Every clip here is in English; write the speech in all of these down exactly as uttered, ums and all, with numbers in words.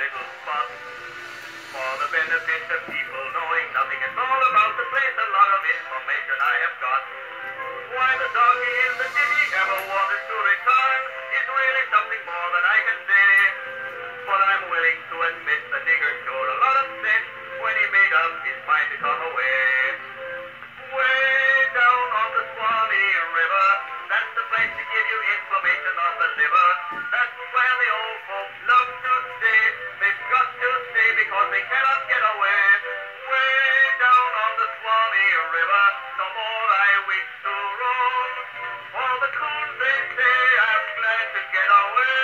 little spot. For the benefit of people knowing nothing at all about the place, a lot of information I have got. Why the doggy in the ditty ever wanted to return is really something more than I can say. But I'm willing to admit the nigger showed a lot of sense when he made up his mind to come away. Way down on the Swanee River, that's the place to give you inflammation of the liver. That's where the old folks love to stay. They've got to stay because they cannot get away. Way down on the Swanee River, no more I wish to roam. For the coons they say I'm glad to get away.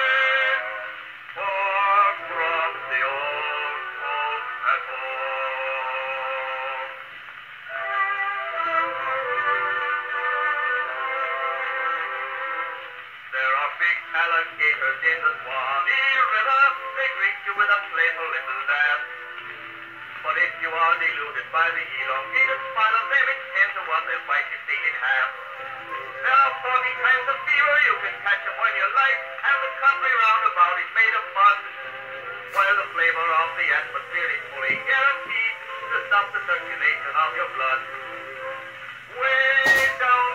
For from the old folks at home. There are big alligators in the Swanee River. They greet you with a playful little laugh. But if you are deluded by the elongated smile of them, it's ten to one they'll bite your thing in half. There are forty kinds of fever, you can catch them when you like, and the country roundabout is made of mud. While the flavor of the atmosphere is fully guaranteed to stop the circulation of your blood. Way down